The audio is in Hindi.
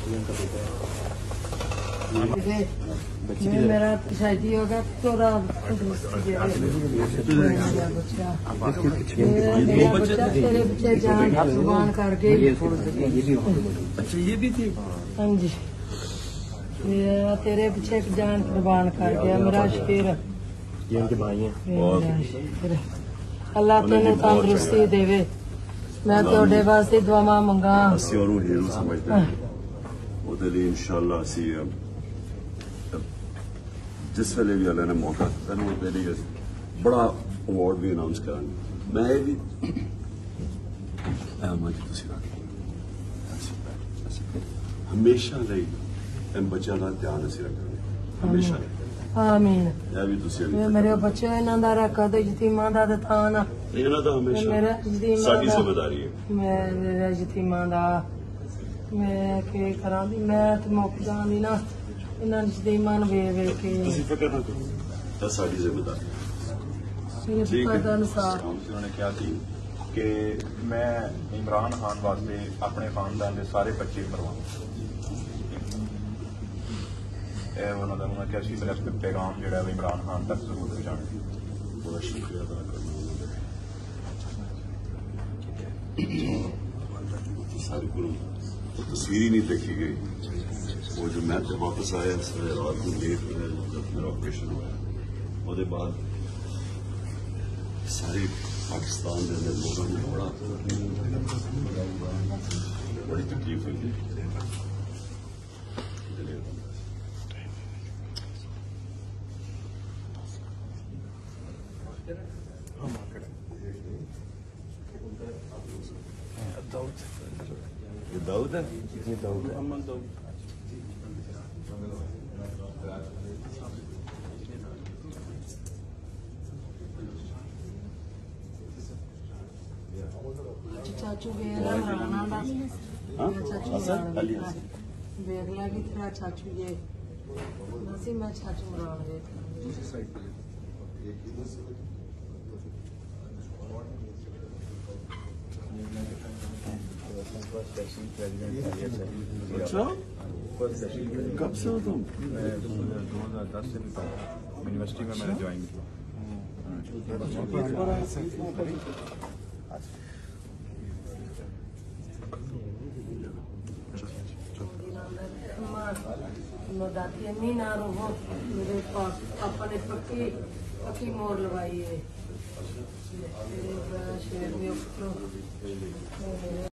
मेरा शादी होगा तो तेरे बच्चे जान कुर्बान करके। अच्छा ये भी थी। हाँ जी, तेरे पीछे जान कुर्बान कर गया मेरा शेर। ये उनके भाई हैं। अल्लाह तेन तंदुरुस्ती देवे। मैं थोड़े वास्ते दुआवां मंगा। इंशाअल्लाह जिस वेले भी अल्लाह ने मौका तेन तेरे लिए बड़ा अवार्ड भी अनाउंस करांगे। मैं भी हमेशा बच्चों का ध्यान असी रखेंगे हमेशा। आमीन। मेरे मेरे बच्चे इन्हों का रखा तो यतीमा का थान आ। मेरा जिम्मेदारी है। मेरा यतीमा का मैं के करा दी। मैं तो मुक जानी ना इन्होंने यतीमा वे वे के। फिक्र ना करो, साडी जिम्मेदारी है। उन्होंने कहा कि मैं इमरान खान वास्ते अपने खानदान के सारे बच्चे मरवाऊं। उन्होंने कहा कि मेरा पैगाम जो इमरान खान तक जरूर पहुंचाने। बड़ा शुक्रिया अदा करना सारी को तस्वीर ही नहीं देखी गई। वो जो मैं वापस आया रात को लेट मेरा ऑपरेशन हुआ और बाद सारे पाकिस्तान के अंदर लोगों ने बड़ी तकलीफ हुई। ये दाऊद है। ये दाऊद है। मोहम्मद दाऊद। चाचू बेरा राना दा चाचू बेर लगी तेरा चाचू ये नसी मैं चाचू मरान वे अच्छा कब से हो तुम? मैं 2010 से यूनिवर्सिटी में मैंने ज्वाइन किया। दादी अम्मी ना रहो मेरे पापा ने पक्की पक्की मोर लगाई है। शेर में